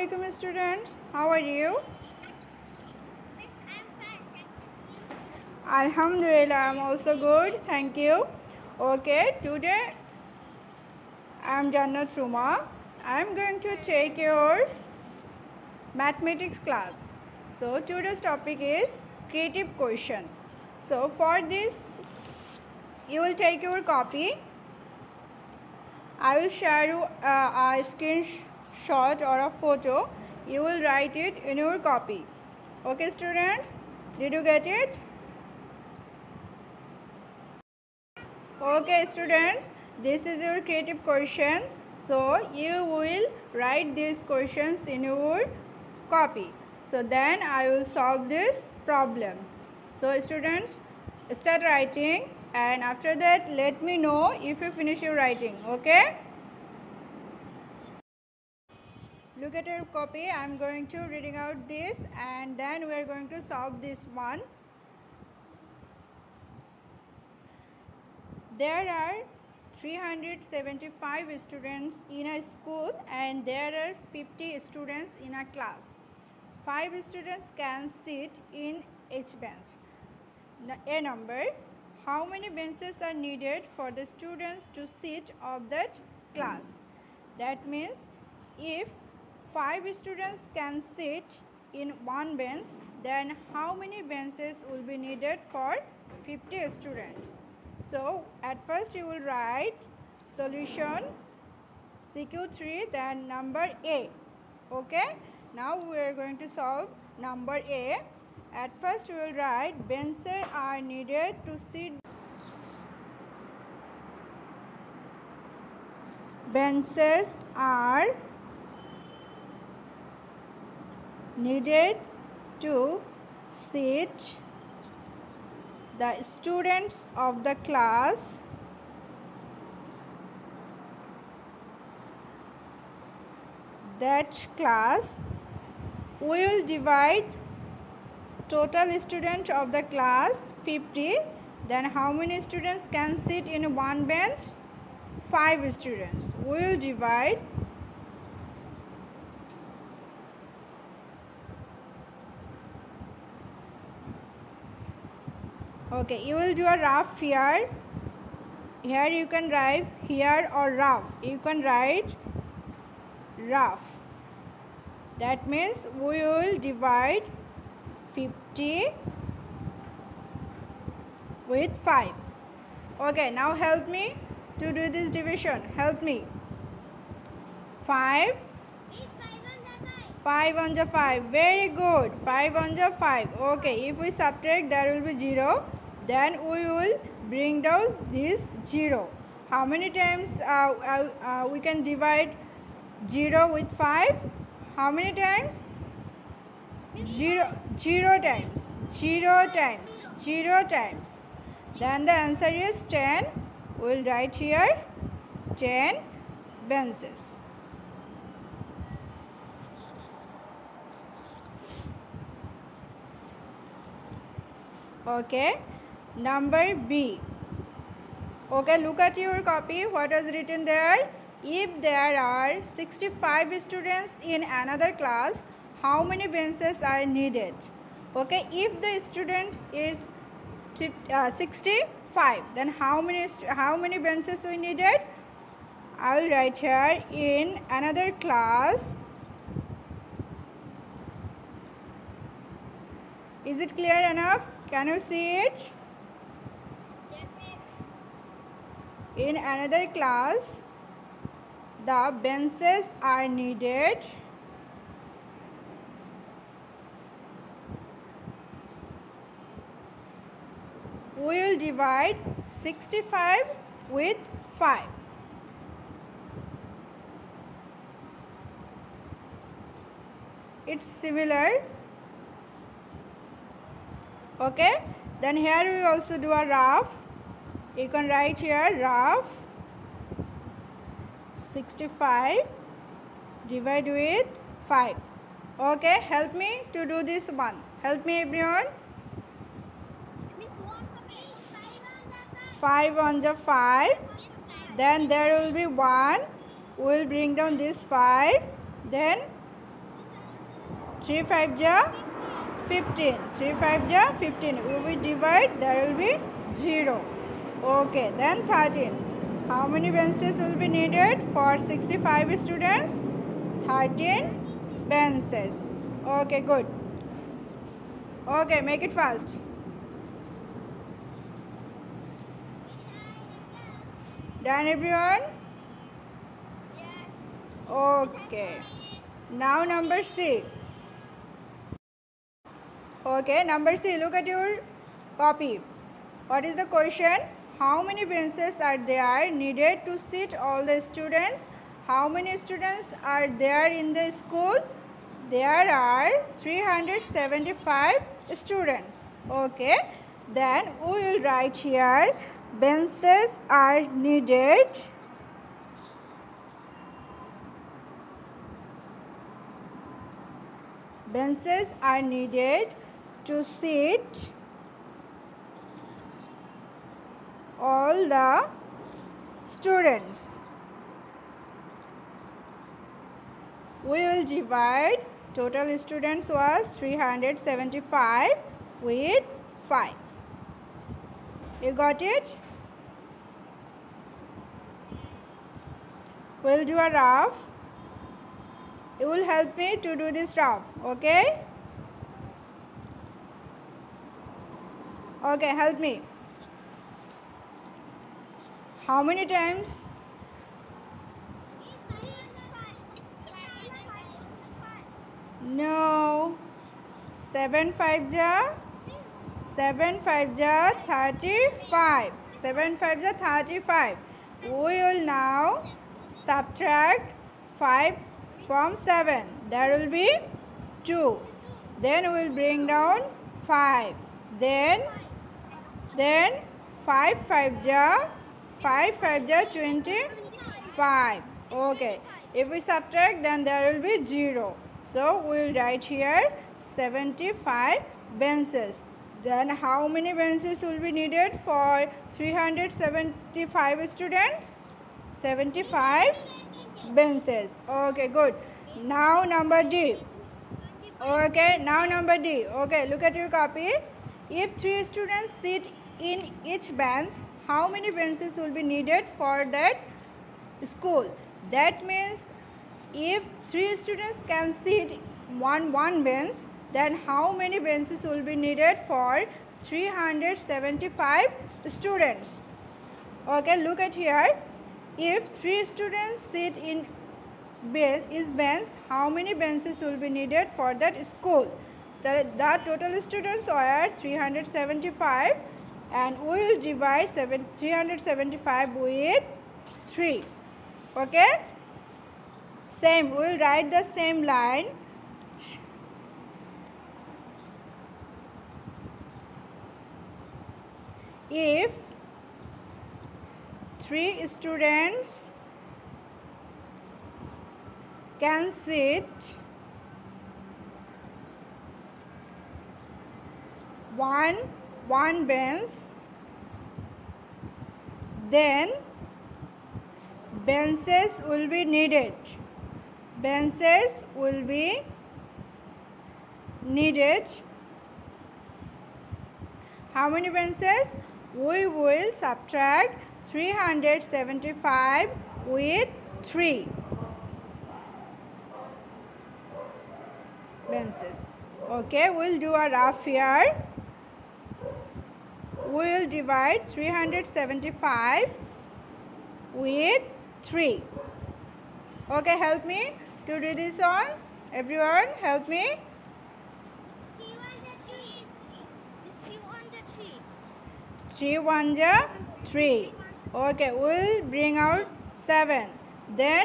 Assalamualaikum students. How are you? Alhamdulillah, I'm also good. Thank you. Okay, today I'm Jannat Ruma. I'm going to take your mathematics class. So today's topic is creative question. So for this, you will take your copy. I will share you a screenshot or a photo. You will write it in your copy. Okay, students, did you get it? Okay, students, this is your creative question. So you will write these questions in your copy. So then I will solve this problem. So students, start writing, and after that let me know if you finish your writing. Okay? Look at your copy. I am going to reading out this, and then we are going to solve this one. There are 375 students in a school and there are 50 students in a class. 5 students can sit in each bench. A number. How many benches are needed for the students to sit of that class? That means if 5 students can sit in one bench, then how many benches will be needed for 50 students? So at first you will write solution CQ3, then number A. Okay, now we are going to solve number A. At first we will write benches are needed to sit. Benches are needed to sit the students of the class we will divide total students of the class 50. Then how many students can sit in one bench? 5 students. We will divide okay, you will do a rough here. Here you can write here or rough. You can write rough. That means we will divide 50 with 5. Okay, now help me to do this division. Help me. 5. 5 on the 5. Very good. 5 on the 5. Okay, if we subtract, there will be 0. Then we will bring down this 0. How many times we can divide 0 with 5? How many times? 0 times. 0 times. 0 times. Then the answer is 10. We will write here 10 benches. Okay. Number B. Okay, look at your copy. What is written there? If there are 65 students in another class, how many benches are needed? Okay, if the students is 65, then how many benches we needed? I will write here in another class. Is it clear enough? Can you see it? In another class, the benches are needed we will divide 65 with 5. It's similar. Okay, then here we also do a rough. You can write here rough 65 divide with 5. Okay, help me to do this one. Help me everyone. 5 on the 5. Then there will be 1. We will bring down this 5. Then 3 5 ja 15. 3 5 ja 15. We will divide, there will be 0. Okay, then 13. How many benches will be needed for 65 students? 13 benches. Okay, good. Okay, make it fast. Done, everyone? Okay. Now number C. Okay, number C. Look at your copy. What is the question? How many benches are there needed to sit all the students? How many students are there in the school? There are 375 students. Okay, then we will write here, benches are needed to sit all the students. We will divide, total students was 375 with 5. You got it? We'll do a rough. You will help me to do this rough, okay? Okay, help me. How many times? No. 7 5 ja 35. 7 5 ja 35. We will now subtract 5 from 7. There will be 2. Then we will bring down 5. Then 5 5 ja 25. Okay. If we subtract, then there will be 0. So we will write here 75 benches. Then how many benches will be needed for 375 students? 75 benches. Okay, good. Now number D. Okay, now number D. Okay, look at your copy. If 3 students sit in each bench, how many benches will be needed for that school? That means if 3 students can sit one bench, then how many benches will be needed for 375 students? Okay, look at here. If 3 students sit in bench, how many benches will be needed for that school? The total students are 375, and we will divide 375 with 3. Okay? Same, we will write the same line. If 3 students can sit one bench, then benches will be needed. Benches will be needed. How many benches? We will subtract 375 with 3 benches. Okay, we'll do a rough here. We will divide 375 with 3. Okay, help me to do this one. Everyone, help me. 3 1 ja 3. Okay, we'll bring out 7. Then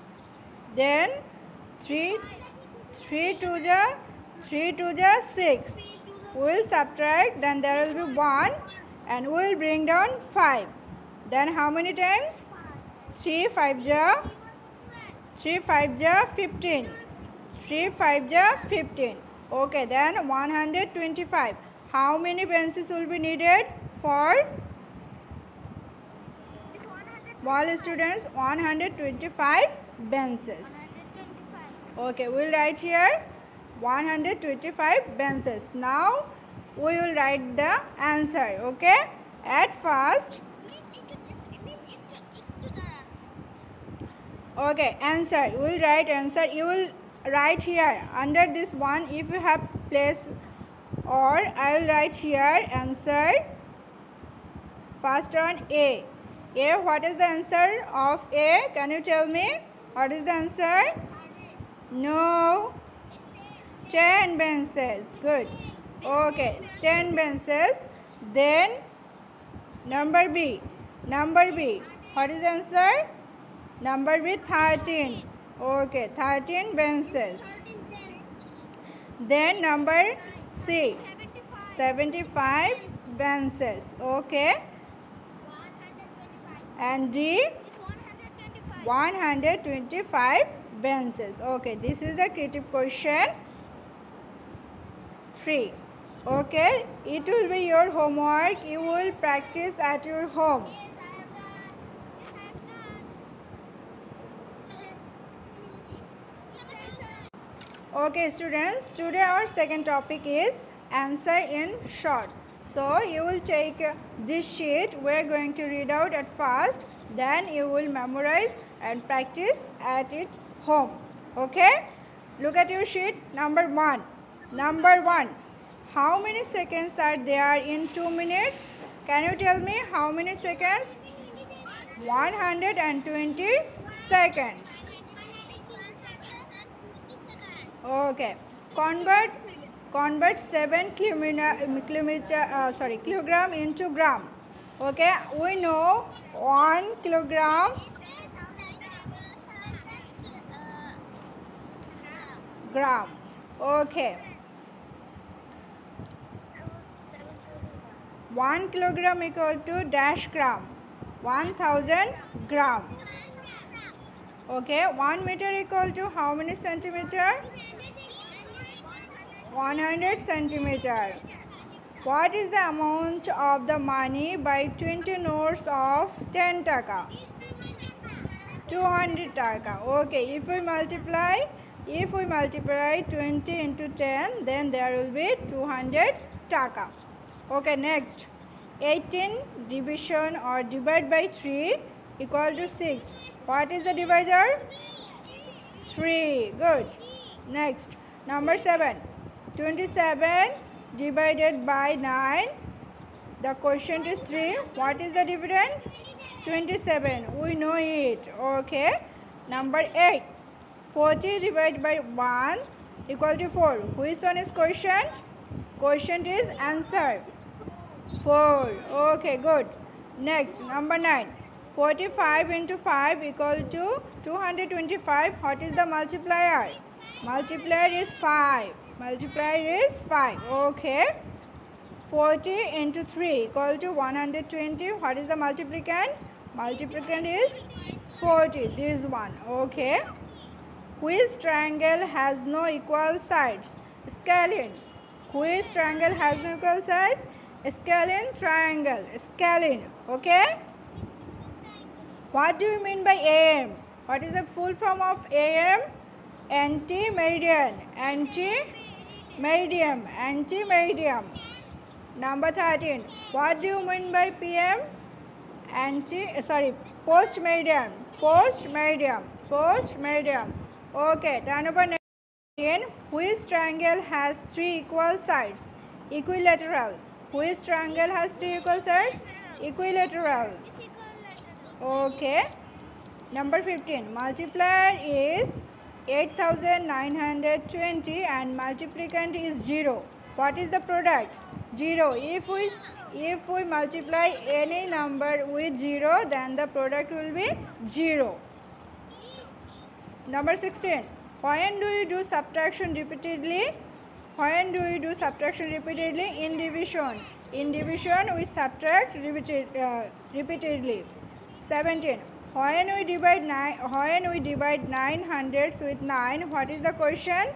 3 2 ja 6. We'll subtract, then there will be 1, and we'll bring down 5. Then how many times? 3 5 ja 15. 3 5 ja 15. Okay, then 125. How many benches will be needed for all students? 125 benches. Okay, we'll write here 125 benches. Now we will write the answer. Okay, at first. Okay, answer. We will write answer. You will write here under this one if you have place, or I will write here answer. First on A. A, what is the answer of A? Can you tell me? What is the answer? No. 10 benches. Good. Okay, 10 benches. Then number B. Number B. What is the answer? Number B, 13. Okay, 13 benches. Then number C, 75 benches. Okay. And D, 125 benches. Okay, this is the creative question 3. Okay, it will be your homework. You will practice at your home. Okay, students, today our second topic is answer in short. So you will take this sheet. We are going to read out at first, then you will memorize and practice at it home. Okay, look at your sheet. Number 1. Number 1. How many seconds are there in 2 minutes? Can you tell me how many seconds? 120 seconds. Okay. Convert 7 kilogram into gram. Okay. We know 1 kilogram gram. Okay. 1 kilogram equal to dash gram. 1000 gram. Okay. 1 meter equal to how many centimeter? 100 centimeter. What is the amount of the money by 20 notes of 10 taka? 200 taka. Okay, if we multiply 20 into 10, then there will be 200 taka. Okay, next. 18 division or divide by 3 equal to 6. What is the divisor? 3. Good. Next, number 7. 27 divided by 9. The quotient is 3. What is the dividend? 27. We know it. Okay. Number 8. 40 divided by 1 equal to 4. Which one is quotient? Quotient is answer. 4. Okay, good. Next, number 9. 45 into 5 equal to 225. What is the multiplier? Multiplier is 5. Multiplier is 5. Okay. 40 into 3 equal to 120. What is the multiplicand? Multiplicand is 40. This one. Okay. Which triangle has no equal sides? Scalene. Which triangle has no equal side? Scalene triangle. Scalene. Okay. What do you mean by AM? What is the full form of AM? Anti-meridian. Anti-meridian. Anti-meridian. Number 13. What do you mean by PM? Post-meridian. Post-meridian. Post-meridian. Okay. Turn over next. Which triangle has 3 equal sides? Equilateral. Which triangle has 3 equal sides? Equilateral. Okay. Number 15. Multiplier is 8920 and multiplicand is 0. What is the product? 0. If we multiply any number with 0, then the product will be 0. Number 16. When do you do subtraction repeatedly? When do you do subtraction repeatedly? In division. In division, we subtract repeatedly. 17. When we divide 9 hundreds with 9, what is the quotient?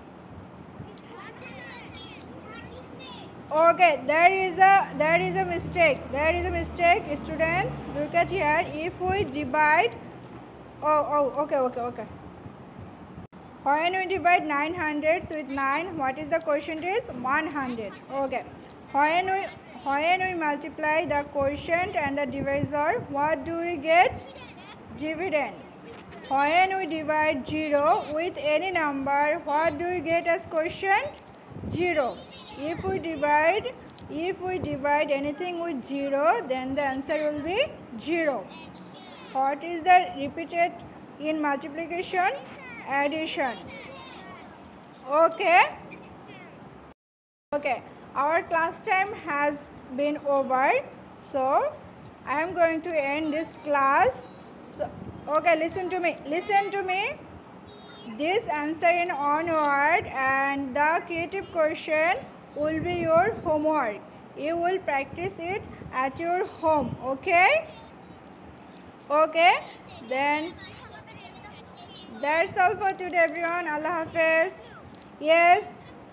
Okay, there is a mistake. There is a mistake, students. Look at here. If we divide, okay. When we divide 900 with 9, what is the quotient is 100. Okay. When we multiply the quotient and the divisor, what do we get? Dividend. When we divide 0 with any number, what do we get as quotient? 0. If we divide anything with 0, then the answer will be 0. What is the repeated in multiplication? Addition. Okay. Okay. Our class time has been over. So, I am going to end this class. So, okay, listen to me. Listen to me. This answer in one word and the creative question will be your homework. You will practice it at your home. Okay? Okay. Then that's all for today, everyone. Allah Hafiz. Yes.